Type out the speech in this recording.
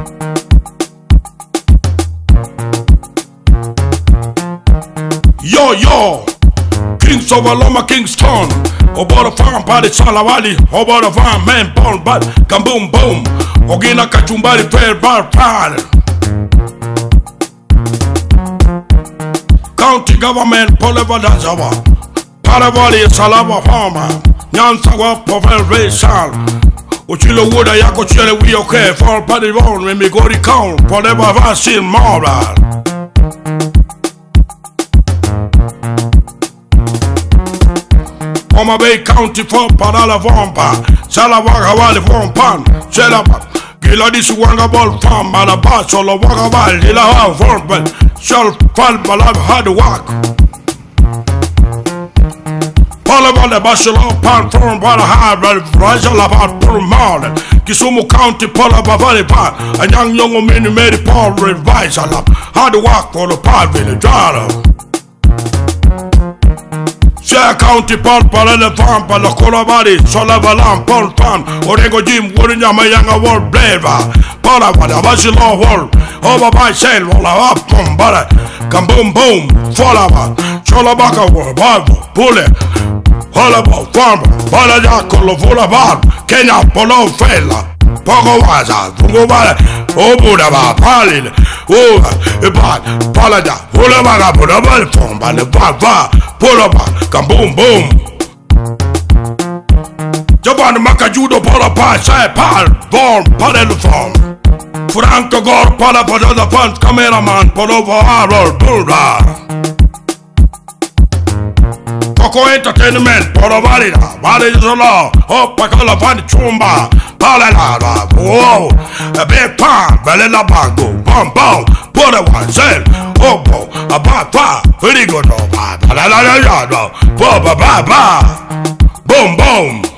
Yo, Kings of Aloma, Kingston. Obora farm party salawali, obora farm man born but kaboom boom. Ogina kachumbari fair bar party. County government Poleva Dazawa. Paravali Salava Farmer. Nyansawa Povel Raysal. Uchilo Wooda Yako Chile we okay for party on when we go to count. Poleva Vasil Moral. Oma Bay County for Padala Vompa, Salawaga Valley Vompan, Selapa, Giladis Wangaball Farm, Malabas, Solo Wagabal, Lila Vompan, Shell Fall Balab hard work. Palaval, the Bachelor Pan Farm, Balahab, Rajal about Purmal, Kisumu County, Palaba Valley Pan, a young mini made Paul revise a lot, hard work for the Pal Village. Share County Paul Palale Farm, Palacolabadi, Solavalam, Paul Pan, Orengo Jim, Wurinyama Yanga World Blava, Palavada, Basilo Hall, over by Sail, Walla Pumbala, Kamboom Boom, Folava, Cholabaka World, Barbo, Bullet, Holaba, Farmer, Balaja, Colovula Kenya, Polo Fella. Pogowaza, Pugobala, Obudaba, Palin, Uba, Palada, Ulabaga, Budabal, Fomba, the Baba, Pulaba, Kaboom Boom. Japan Makajudo, Polapa, Sai Pal, Born, Palel Form. Franco Gor, Palapa, the Fund, Cameraman, Polova, Harold, Bulra. Koko Entertainment, Porovalida, Valizola, Opakala Van Chumba, Palala, whoa, a big pan, Belela Bango, Bom Bom, Porawan, Sel, Opo, a Bapa, Perigono, Palala, Baba Baba, Boom Boom.